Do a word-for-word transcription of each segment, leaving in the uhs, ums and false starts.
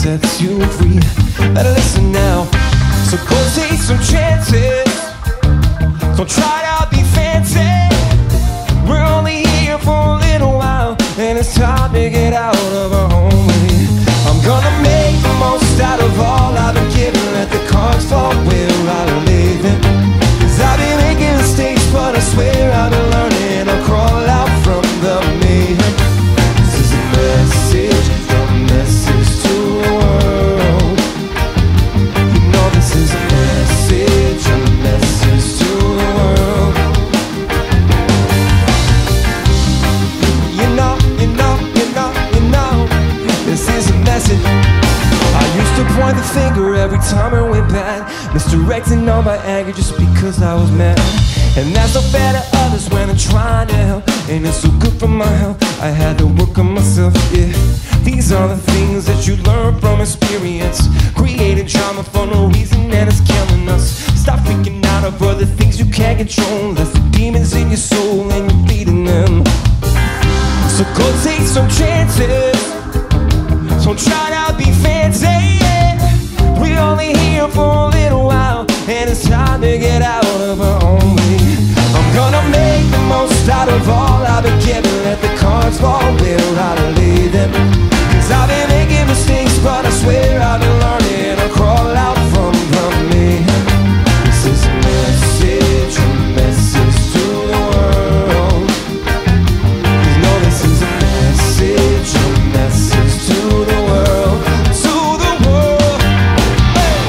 sets you free. Better listen now. So go take some chances. Don't try to be fancy. We're only here for a little while, and it's time to get out of our own way. I'm gonna make the most out of all I've been given. Let the cards fall where I lay them. Cause I've been making mistakes, but I swear I've been learning. I'll crawl out from the mayhem. This is a message, a message to the world. You know this is a message, a message to the world. You know, you know, you know, you know, this is a message. I used to point the finger every time it went bad, misdirecting all my anger just because I was mad. And that's not fair to others when I'm trying to help. Ain't it so good for my health? I had to work on myself, yeah. These are the things that you learn from experience. Creating drama for no reason and it's killing us. Stop freaking out over the things you can't control. That's the demons in your soul and you're feeding them. So go take some chances. Don't try to be fancy. We're only here for a little while, and it's time to get out of our own way. I'm gonna make the most out of all I've been given. Let the cards fall where I lay them. Cause I've been making mistakes, but I swear I've been learning. I'll crawl out from the mayhem. This is a message, a message to the world. You know this is a message, a message to the world. To the world. Hey!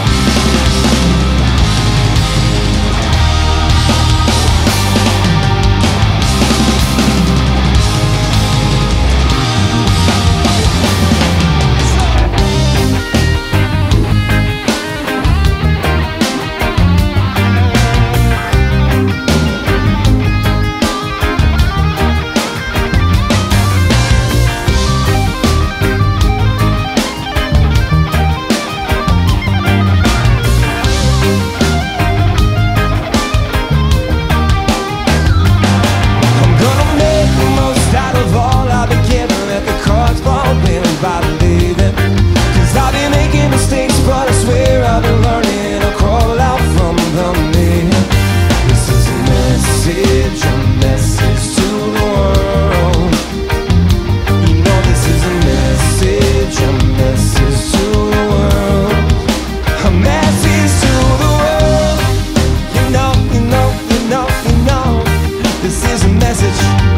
This is a message.